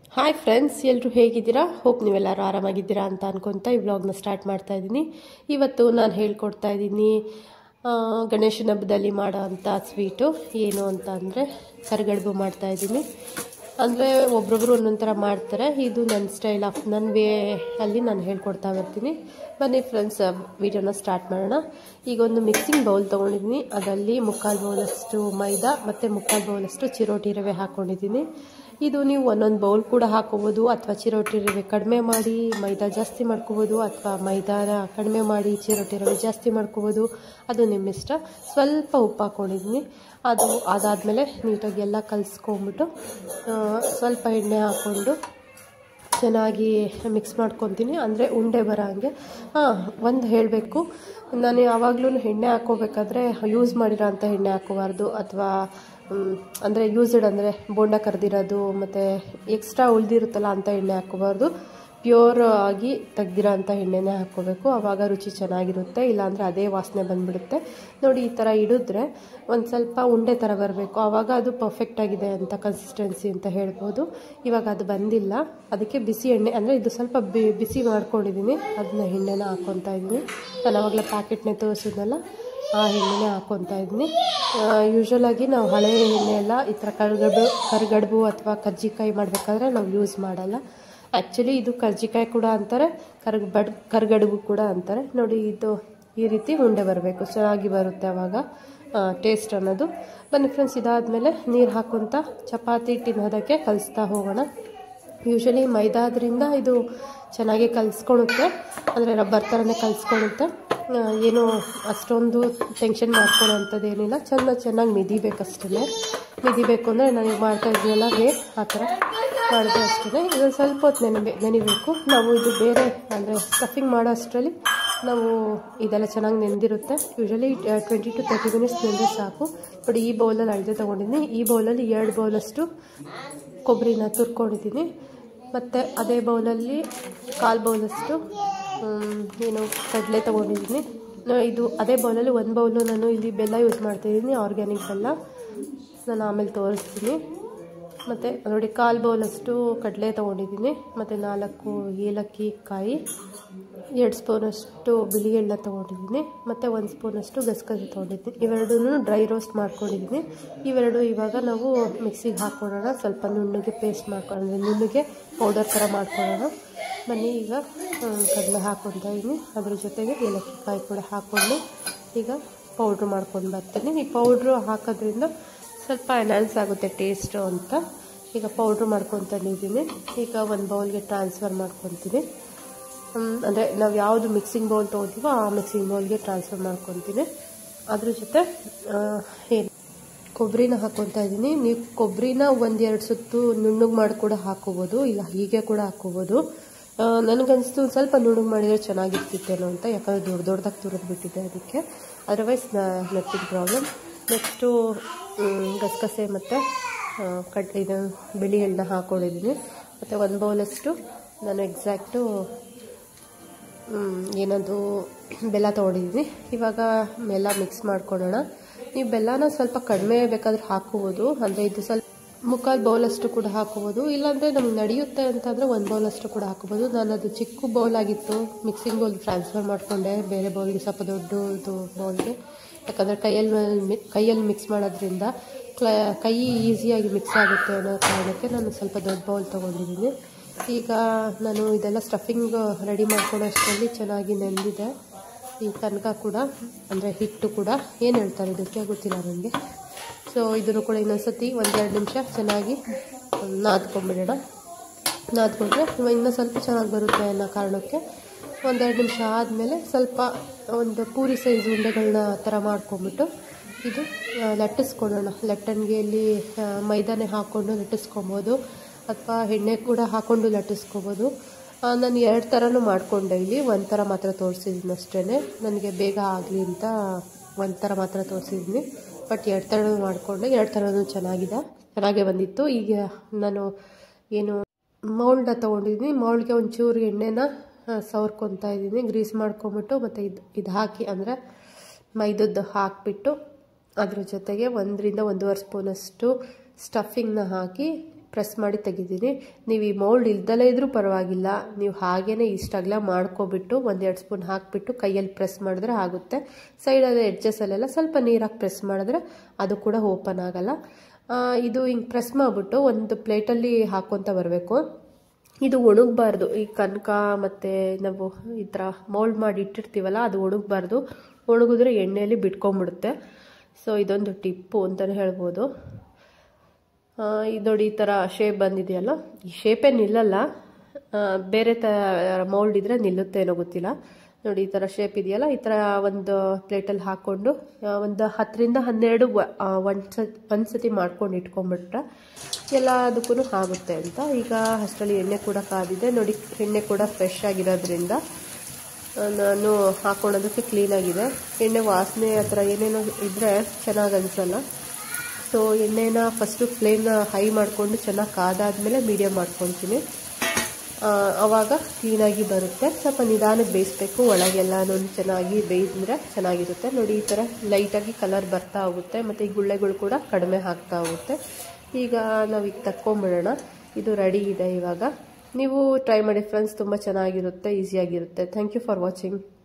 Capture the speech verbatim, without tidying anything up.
Hi friends, ಎಲ್ಲರೂ ಹೇಗಿದ್ದೀರಾ? Hope ನೀವೆಲ್ಲರೂ ಆರಾಮಾಗಿದ್ದೀರಾ ಅಂತ ಅನ್ಕೊತಾ ಈ ವ್ಲಾಗ್ನ ಸ್ಟಾರ್ಟ್ ಮಾಡ್ತಾ ಇದ್ದೀನಿ. ಇವತ್ತು ನಾನು ಹೇಳ್ಕೊಡ್ತಾ ಇದ್ದೀನಿ ಗಣೇಶನ ಹಬ್ಬದಲ್ಲಿ ಮಾಡೋ ಅಂಥ ಸ್ವೀಟು ಏನು ಅಂತ ಅಂದರೆ ಕರಿಗಡುಬು ಮಾಡ್ತಾ ಇದ್ದೀನಿ. ಅಂದರೆ ಒಬ್ರೊಬ್ರು ಒಂದೊಂದು ಥರ ಮಾಡ್ತಾರೆ. ಇದು ನನ್ನ ಸ್ಟೈಲ್ ಆಫ್ ನನ್ನ ವೇ ಅಲ್ಲಿ ನಾನು ಹೇಳ್ಕೊಡ್ತಾ ಬರ್ತೀನಿ. ಬನ್ನಿ ಫ್ರೆಂಡ್ಸ್, ವಿಡಿಯೋನ ಸ್ಟಾರ್ಟ್ ಮಾಡೋಣ. ಈಗ ಒಂದು ಮಿಕ್ಸಿಂಗ್ ಬೌಲ್ ತೊಗೊಂಡಿದ್ದೀನಿ. ಅದರಲ್ಲಿ ಮುಕ್ಕಾಲು ಬೌಲಷ್ಟು ಮೈದಾ ಮತ್ತು ಮುಕ್ಕಾಲು ಬೌಲಷ್ಟು ಚಿರೋಟಿ ರವೆ ಹಾಕ್ಕೊಂಡಿದ್ದೀನಿ. ಇದು ನೀವು ಒಂದೊಂದು ಬೌಲ್ ಕೂಡ ಹಾಕೋಬೋದು, ಅಥವಾ ಚಿರೋಟಿ ರವೆ ಕಡಿಮೆ ಮಾಡಿ ಮೈದಾ ಜಾಸ್ತಿ ಮಾಡ್ಕೋಬೋದು, ಅಥವಾ ಮೈದಾನ ಕಡಿಮೆ ಮಾಡಿ ಚಿರೋಟಿ ರವೆ ಜಾಸ್ತಿ ಮಾಡ್ಕೋಬೋದು. ಅದು ನಿಮ್ಮ ಇಷ್ಟ. ಸ್ವಲ್ಪ ಉಪ್ಪು ಹಾಕ್ಕೊಂಡಿದ್ದೀನಿ. ಅದು ಅದಾದಮೇಲೆ ನೀಟಾಗಿ ಎಲ್ಲ ಕಲಿಸ್ಕೊಂಬಿಟ್ಟು ಸ್ವಲ್ಪ ಎಣ್ಣೆ ಹಾಕ್ಕೊಂಡು ಚೆನ್ನಾಗಿ ಮಿಕ್ಸ್ ಮಾಡ್ಕೊತೀನಿ, ಅಂದರೆ ಉಂಡೆ ಬರೋ ಹಾಗೆ. ಹಾಂ, ಒಂದು ಹೇಳಬೇಕು, ನಾನು ಯಾವಾಗಲೂ ಎಣ್ಣೆ ಹಾಕ್ಕೋಬೇಕಾದ್ರೆ ಯೂಸ್ ಮಾಡಿರೋ ಅಂಥ ಎಣ್ಣೆ ಹಾಕೋಬಾರ್ದು, ಅಥವಾ ಅಂದರೆ ಯೂಸ್ಡ್ ಅಂದರೆ ಬೋಂಡ ಕರೆದಿರೋದು ಮತ್ತು ಎಕ್ಸ್ಟ್ರಾ ಉಳಿದಿರುತ್ತಲ್ಲ ಅಂಥ ಎಣ್ಣೆ ಹಾಕ್ಕೋಬಾರ್ದು. ಪ್ಯೂರ್ ಆಗಿ ತೆಗ್ದಿರೋ ಅಂಥ ಎಣ್ಣೆನೇ ಹಾಕ್ಕೋಬೇಕು. ಆವಾಗ ರುಚಿ ಚೆನ್ನಾಗಿರುತ್ತೆ. ಇಲ್ಲಾಂದರೆ ಅದೇ ವಾಸನೆ ಬಂದುಬಿಡುತ್ತೆ. ನೋಡಿ, ಈ ಥರ ಇಡಿದ್ರೆ ಒಂದು ಸ್ವಲ್ಪ ಉಂಡೆ ಥರ ಬರಬೇಕು. ಆವಾಗ ಅದು ಪರ್ಫೆಕ್ಟಾಗಿದೆ ಅಂತ ಕನ್ಸಿಸ್ಟೆನ್ಸಿ ಅಂತ ಹೇಳ್ಬೋದು. ಇವಾಗ ಅದು ಬಂದಿಲ್ಲ, ಅದಕ್ಕೆ ಬಿಸಿ ಎಣ್ಣೆ ಅಂದರೆ ಇದು ಸ್ವಲ್ಪ ಬಿಸಿ ಮಾಡ್ಕೊಂಡಿದ್ದೀನಿ. ಅದನ್ನ ಎಣ್ಣೆನ ಹಾಕ್ಕೊತಾ ಇದ್ದೀನಿ. ನಾನು ಆವಾಗಲೇ ಪ್ಯಾಕೆಟ್ನೇ ತೋರಿಸಿದ್ನಲ್ಲ, ಆ ಎಣ್ಣೆನೇ ಹಾಕ್ಕೊತಾ ಇದ್ದೀನಿ. ಯೂಶ್ವಲಾಗಿ ನಾವು ಹಳೆ ಎಣ್ಣೆ ಎಲ್ಲ ಈ ಥರ ಕರಿಗಡುಬು ಕರಿಗಡುಬು ಅಥವಾ ಕಜ್ಜಿಕಾಯಿ ಮಾಡಬೇಕಾದ್ರೆ ನಾವು ಯೂಸ್ ಮಾಡಲ್ಲ. ಆ್ಯಕ್ಚುಲಿ ಇದು ಕರ್ಜಿಕಾಯಿ ಕೂಡ ಅಂತಾರೆ, ಕರ್ಗ ಬಡ್ ಕರಿಗಡುಬು ಕೂಡ ಅಂತಾರೆ. ನೋಡಿ, ಇದು ಈ ರೀತಿ ಉಂಡೆ ಬರಬೇಕು, ಚೆನ್ನಾಗಿ ಬರುತ್ತೆ ಆವಾಗ ಟೇಸ್ಟ್ ಅನ್ನೋದು. ಬನ್ನಿ ಫ್ರೆಂಡ್ಸ್, ಇದಾದಮೇಲೆ ನೀರು ಹಾಕ್ಕೊತ ಚಪಾತಿ ಹಿಟ್ಟಿನ ಹದಕ್ಕೆ ಕಲಿಸ್ತಾ ಹೋಗೋಣ. ಯೂಶ್ವಲಿ ಮೈದಾ ಆದ್ರಿಂದ ಇದು ಚೆನ್ನಾಗಿ ಕಲಿಸ್ಕೊಳುತ್ತೆ, ಅಂದರೆ ರಬ್ಬರ್ ಥರನೇ ಕಲಿಸ್ಕೊಳುತ್ತೆ. ಏನು ಅಷ್ಟೊಂದು ಟೆನ್ಷನ್ ಮಾಡ್ಕೊಳ್ಳೋ ಅಂಥದ್ದೇನಿಲ್ಲ. ಚೆನ್ನಾಗಿ ಚೆನ್ನಾಗಿ ಮಿದಿಬೇಕಷ್ಟೇ. ಮಿದಿಬೇಕು ಅಂದರೆ ನನಗೆ ಮಾಡ್ತಾ ಇದ್ದೀನಲ್ಲ ಹೇ ಆ ಥರ ಮಾಡಿದೆ ಅಷ್ಟೇ. ಇದೊಂದು ಸ್ವಲ್ಪ ಹೊತ್ತು ನೆನೆ ನೆನಿಬೇಕು. ನಾವು ಇದು ಬೇರೆ ಅಂದರೆ ಸ್ಟಫಿಂಗ್ ಮಾಡೋ ಅಷ್ಟರಲ್ಲಿ ನಾವು ಇದೆಲ್ಲ ಚೆನ್ನಾಗಿ ನೆಂದಿರುತ್ತೆ. Usually twenty to thirty minutes ನೆಂದರೆ ಸಾಕು. ನೋಡಿ, ಈ ಬೌಲಲ್ಲಿ ಅಳತೆ ತೊಗೊಂಡಿದ್ದೀನಿ. ಈ ಬೌಲಲ್ಲಿ ಎರಡು ಬೌಲಷ್ಟು ಕೊಬ್ಬರಿನ ತುರ್ಕೊಂಡಿದ್ದೀನಿ. ಮತ್ತು ಅದೇ ಬೌಲಲ್ಲಿ ಕಾಲು ಬೌಲಷ್ಟು ಏನು ಕಡಲೆ ತೊಗೊಂಡಿದ್ದೀನಿ. ಇದು ಅದೇ ಬೌಲಲ್ಲಿ ಒಂದು ಬೌಲು ನಾನು ಇಲ್ಲಿ ಬೆಲ್ಲ ಯೂಸ್ ಮಾಡ್ತಾಯಿದ್ದೀನಿ, ಆರ್ಗ್ಯಾನಿಕ್ ಬೆಲ್ಲ. ನಾನು ಆಮೇಲೆ ತೋರಿಸ್ತೀನಿ. ಮತ್ತು ನೋಡಿ, ಕಾಲು ಬೌಲಷ್ಟು ಕಡಲೆ ತೊಗೊಂಡಿದ್ದೀನಿ. ಮತ್ತು ನಾಲ್ಕು ಏಲಕ್ಕಿ ಕಾಯಿ, ಎರಡು ಸ್ಪೂನಷ್ಟು ಬಿಳಿ ಎಳ್ಳ ತೊಗೊಂಡಿದ್ದೀನಿ. ಮತ್ತು ಒಂದು ಸ್ಪೂನಷ್ಟು ಗಸಗಸೆ ತೊಗೊಂಡಿದ್ದೀನಿ. ಇವೆರಡೂ ಡ್ರೈ ರೋಸ್ಟ್ ಮಾಡ್ಕೊಂಡಿದ್ದೀನಿ. ಇವೆರಡು ಇವಾಗ ನಾವು ಮಿಕ್ಸಿಗೆ ಹಾಕ್ಕೊಳ್ಳೋಣ. ಸ್ವಲ್ಪ ನುಣ್ಣಗೆ ಪೇಸ್ಟ್ ಮಾಡ್ಕೊಂಡು ನುಣ್ಣಗೆ ಪೌಡರ್ ಥರ ಮಾಡ್ಕೊಳ್ಳೋಣ. ಬನ್ನಿ, ಈಗ ಕಡಲೆ ಹಾಕ್ಕೊತಾ ಇದ್ದೀನಿ. ಅದ್ರ ಜೊತೆಗೆ ಏಲಕ್ಕಿ ಕಾಯಿ ಕೂಡ ಹಾಕ್ಕೊಂಡು ಈಗ ಪೌಡ್ರ್ ಮಾಡ್ಕೊಂಡು ಬರ್ತೀನಿ. ಈ ಪೌಡ್ರು ಹಾಕೋದ್ರಿಂದ ಸ್ವಲ್ಪ ಎನ್ಹಾನ್ಸ್ ಆಗುತ್ತೆ ಟೇಸ್ಟು ಅಂತ ಈಗ ಪೌಡ್ರ್ ಮಾಡ್ಕೊತಾನಿದ್ದೀನಿ. ಈಗ ಒಂದು ಬೌಲ್ಗೆ ಟ್ರಾನ್ಸ್ಫರ್ ಮಾಡ್ಕೊತೀನಿ. ಅಂದರೆ ನಾವು ಯಾವುದು ಮಿಕ್ಸಿಂಗ್ ಬೌಲ್ ತೊಗೊತೀವೋ ಆ ಮಿಕ್ಸಿಂಗ್ ಬೌಲ್ಗೆ ಟ್ರಾನ್ಸ್ಫರ್ ಮಾಡ್ಕೊತೀನಿ. ಅದ್ರ ಜೊತೆ ಏನು ಕೊಬ್ಬರಿನ ಹಾಕ್ಕೊತಾ ಇದ್ದೀನಿ. ನೀವು ಕೊಬ್ಬರಿನ ಒಂದೆರಡು ಸುತ್ತು ನುಣ್ಣಗೆ ಮಾಡಿ ಕೂಡ ಹಾಕ್ಕೋಬೋದು, ಇಲ್ಲ ಹೀಗೆ ಕೂಡ ಹಾಕ್ಕೋಬೋದು. ನನಗನ್ನಿಸ್ತು ಒಂದು ಸ್ವಲ್ಪ ನುಣ್ಣಗೆ ಮಾಡಿದರೆ ಚೆನ್ನಾಗಿರ್ತಿತ್ತೇನೋ ಅಂತ, ಯಾಕಂದರೆ ದೊಡ್ಡ ದೊಡ್ಡದಾಗಿ ತುರಿದ್ಬಿಟ್ಟಿದೆ ಅದಕ್ಕೆ. Otherwise nothing problem. ನೆಕ್ಸ್ಟು ಗಸಗಸೆ ಮತ್ತು ಕಡ್ ಇದು ಬಿಳಿ ಎಳ್ಳನ್ನ ಹಾಕ್ಕೊಂಡಿದ್ದೀನಿ. ಮತ್ತು ಒಂದು ಬೌಲಷ್ಟು ನಾನು ಎಕ್ಸಾಕ್ಟು ಏನದು ಬೆಲ್ಲ ತೊಗೊಂಡಿದ್ದೀನಿ. ಇವಾಗ ಬೆಲ್ಲ ಮಿಕ್ಸ್ ಮಾಡ್ಕೊಳ್ಳೋಣ. ನೀವು ಬೆಲ್ಲನ ಸ್ವಲ್ಪ ಕಡಿಮೆ ಬೇಕಾದ್ರೆ ಹಾಕ್ಕೋಬೋದು, ಅಂದರೆ ಇದು ಸ್ವಲ್ಪ ಮುಕ್ಕಾಲು ಬೌಲಷ್ಟು ಕೂಡ ಹಾಕ್ಕೋಬೋದು. ಇಲ್ಲಾಂದರೆ ನಮ್ಗೆ ನಡೆಯುತ್ತೆ ಅಂತಂದರೆ ಒಂದು ಬೌಲಷ್ಟು ಕೂಡ ಹಾಕ್ಕೋಬೋದು. ನಾನು ಅದು ಚಿಕ್ಕ ಬೌಲ್ ಆಗಿತ್ತು, ಮಿಕ್ಸಿಂಗ್ ಬೌಲ್ ಟ್ರಾನ್ಸ್ಫರ್ ಮಾಡಿಕೊಂಡೆ ಬೇರೆ ಬೌಲ್ಗೆ, ಸ್ವಲ್ಪ ದೊಡ್ಡದು ಬೌಲ್ಗೆ. ಯಾಕಂದರೆ ಕೈಯಲ್ಲಿ ಕೈಯಲ್ಲಿ ಮಿಕ್ಸ್ ಮಾಡೋದ್ರಿಂದ ಕ್ಲ ಕೈ ಈಸಿಯಾಗಿ ಮಿಕ್ಸ್ ಆಗುತ್ತೆ ಅನ್ನೋ ಕಾರಣಕ್ಕೆ ನಾನು ಸ್ವಲ್ಪ ದೊಡ್ಡ ಬೌಲ್ ತೊಗೊಂಡಿದ್ದೀನಿ. ಈಗ ನಾನು ಇದೆಲ್ಲ ಸ್ಟಫಿಂಗ್ ರೆಡಿ ಮಾಡ್ಕೊಳ್ಳೋ ಅಷ್ಟರಲ್ಲಿ ಚೆನ್ನಾಗಿ ನೆಂದಿದೆ ಈ ತನಕ ಕೂಡ, ಅಂದರೆ ಹಿಟ್ಟು ಕೂಡ ಏನು ಹೇಳ್ತಾರೆ ಇದಕ್ಕೆ ಗೊತ್ತಿಲ್ಲ ನನಗೆ. ಸೊ ಇದನ್ನು ಕೂಡ ಇನ್ನೊಂದು ಸತಿ ಒಂದೆರಡು ನಿಮಿಷ ಚೆನ್ನಾಗಿ ನಾದ್ಕೊಂಡ್ಬಿಡೋಣ. ನಾದ್ಕೊಂಡ್ರೆ ಇನ್ನೂ ಸ್ವಲ್ಪ ಚೆನ್ನಾಗಿ ಬರುತ್ತೆ ಅನ್ನೋ ಕಾರಣಕ್ಕೆ ಒಂದೆರಡು ನಿಮಿಷ ಆದಮೇಲೆ ಸ್ವಲ್ಪ ಒಂದು ಪೂರಿ ಸೈಜ್ ಉಂಡೆಗಳನ್ನ ಥರ ಮಾಡ್ಕೊಂಬಿಟ್ಟು ಇದು ಲಟ್ಟಿಸ್ಕೊಳ್ಳೋಣ. ಲಟ್ಟಣಿಗೆಯಲ್ಲಿ ಮೈದಾನೆ ಹಾಕ್ಕೊಂಡು ಲಟ್ಟಿಸ್ಕೊಬೋದು, ಅಥವಾ ಎಣ್ಣೆ ಕೂಡ ಹಾಕ್ಕೊಂಡು ಲಟ್ಟಿಸ್ಕೊಬೋದು. ನಾನು ಎರಡು ಥರನೂ ಮಾಡಿಕೊಂಡೆ. ಇಲ್ಲಿ ಒಂದು ಥರ ಮಾತ್ರ ತೋರಿಸಿದ್ದೀನಿ ಅಷ್ಟೇ, ನನಗೆ ಬೇಗ ಆಗಲಿ ಅಂತ ಒಂದು ಥರ ಮಾತ್ರ ತೋರಿಸಿದ್ದೀನಿ. ಬಟ್ ಎರಡು ಥರನೂ ಮಾಡಿಕೊಂಡೆ, ಎರಡು ಥರನೂ ಚೆನ್ನಾಗಿದೆ, ಚೆನ್ನಾಗೇ ಬಂದಿತ್ತು. ಈಗ ನಾನು ಏನು ಮೌಲ್ಡ ತೊಗೊಂಡಿದ್ದೀನಿ. ಮೌಲ್ಡ್ಗೆ ಒಂಚೂರು ಎಣ್ಣೆನ ಸವರ್ಕೊತಾ ಇದ್ದೀನಿ, ಗ್ರೀಸ್ ಮಾಡ್ಕೊಂಬಿಟ್ಟು. ಮತ್ತು ಇದು ಇದು ಹಾಕಿ, ಅಂದರೆ ಮೈದದ್ದು ಹಾಕಿಬಿಟ್ಟು ಅದ್ರ ಜೊತೆಗೆ ಒಂದರಿಂದ ಒಂದೂವರೆ ಸ್ಪೂನಷ್ಟು ಸ್ಟಫಿಂಗ್ನ ಹಾಕಿ ಪ್ರೆಸ್ ಮಾಡಿ ತೆಗಿದ್ದೀನಿ. ನೀವು ಈ ಮೌಲ್ಡ್ ಇಲ್ದಲೇ ಇದ್ರೂ ಪರವಾಗಿಲ್ಲ, ನೀವು ಹಾಗೇನೆ ಇಷ್ಟಾಗಲ ಮಾಡ್ಕೊಬಿಟ್ಟು ಒಂದೆರಡು ಸ್ಪೂನ್ ಹಾಕಿಬಿಟ್ಟು ಕೈಯಲ್ಲಿ ಪ್ರೆಸ್ ಮಾಡಿದ್ರೆ ಆಗುತ್ತೆ. ಸೈಡಲ್ಲಿ ಎಡ್ಜಸ್ಸಲ್ಲೆಲ್ಲ ಸ್ವಲ್ಪ ನೀರಾಗಿ ಪ್ರೆಸ್ ಮಾಡಿದ್ರೆ ಅದು ಕೂಡ ಓಪನ್ ಆಗಲ್ಲ. ಇದು ಹಿಂಗೆ ಪ್ರೆಸ್ ಮಾಡಿಬಿಟ್ಟು ಒಂದು ಪ್ಲೇಟಲ್ಲಿ ಹಾಕ್ಕೊತ ಬರಬೇಕು. ಇದು ಒಣಗಬಾರ್ದು. ಈ ಕನಕ ಮತ್ತು ನಾವು ಈ ಥರ ಮೌಲ್ಡ್ ಮಾಡಿ ಇಟ್ಟಿರ್ತೀವಲ್ಲ ಅದು ಒಣಗಬಾರ್ದು. ಒಣಗಿದ್ರೆ ಎಣ್ಣೆಯಲ್ಲಿ ಬಿಟ್ಕೊಂಡ್ಬಿಡುತ್ತೆ. ಸೊ ಇದೊಂದು ಟಿಪ್ಪು ಅಂತಲೇ ಹೇಳ್ಬೋದು. ಇದು ನೋಡಿ ಈ ಥರ ಶೇಪ್ ಬಂದಿದೆಯಲ್ಲ, ಈ ಶೇಪೇ ನಿಲ್ಲಲ್ಲ, ಬೇರೆ ಥರ ಮೌಲ್ಡ್ ಇದ್ದರೆ ನಿಲ್ಲುತ್ತೆ ಏನೋ ಗೊತ್ತಿಲ್ಲ. ನೋಡಿ ಈ ಥರ ಶೇಪ್ ಇದೆಯಲ್ಲ, ಈ ಥರ ಒಂದು ಪ್ಲೇಟಲ್ಲಿ ಹಾಕ್ಕೊಂಡು ಒಂದು ಹತ್ತರಿಂದ ಹನ್ನೆರಡು ಒಂದು ಸತಿ ಒಂದು ಸತಿ ಮಾಡ್ಕೊಂಡು ಇಟ್ಕೊಂಡ್ಬಿಟ್ರೆ ಎಲ್ಲದಕ್ಕೂ ಆಗುತ್ತೆ ಅಂತ. ಈಗ ಅಷ್ಟರಲ್ಲಿ ಎಣ್ಣೆ ಕೂಡ ಕಾದಿದೆ ನೋಡಿ. ಎಣ್ಣೆ ಕೂಡ ಫ್ರೆಶ್ ಆಗಿರೋದ್ರಿಂದ ನಾನು ಹಾಕ್ಕೊಳ್ಳೋದಕ್ಕೆ ಕ್ಲೀನಾಗಿದೆ. ಎಣ್ಣೆ ವಾಸನೆ ಆ ಥರ ಏನೇನೋ ಇದ್ದರೆ ಚೆನ್ನಾಗಿ ಅನಿಸಲ್ಲ. ಸೊ ಎಣ್ಣೆನ ಫಸ್ಟು ಫ್ಲೇಮ್ನ ಹೈ ಮಾಡಿಕೊಂಡು ಚೆನ್ನಾಗಿ ಕಾದಾದ್ಮೇಲೆ ಮೀಡಿಯಮ್ ಮಾಡ್ಕೊತೀನಿ. ಆವಾಗ ಕ್ಲೀನಾಗಿ ಬರುತ್ತೆ. ಸ್ವಲ್ಪ ನಿಧಾನಕ್ಕೆ ಬೇಯಿಸ್ಬೇಕು, ಒಳಗೆಲ್ಲನೂ ಚೆನ್ನಾಗಿ ಬೇಯಿಸಿದ್ರೆ ಚೆನ್ನಾಗಿರುತ್ತೆ. ನೋಡಿ ಈ ಥರ ಲೈಟಾಗಿ ಕಲರ್ ಬರ್ತಾ ಹೋಗುತ್ತೆ ಮತ್ತು ಈ ಗುಳ್ಳೆಗಳು ಕೂಡ ಕಡಿಮೆ ಆಗ್ತಾ ಹೋಗುತ್ತೆ. ಈಗ ನಾವು ಈಗ ತಕ್ಕೊಂಬಿಡೋಣ. ಇದು ರೆಡಿ ಇದೆ. ಇವಾಗ ನೀವು ಟ್ರೈ ಮಾಡಿ ಫ್ರೆಂಡ್ಸ್, ತುಂಬ ಚೆನ್ನಾಗಿರುತ್ತೆ, ಈಸಿಯಾಗಿರುತ್ತೆ. Thank you for watching.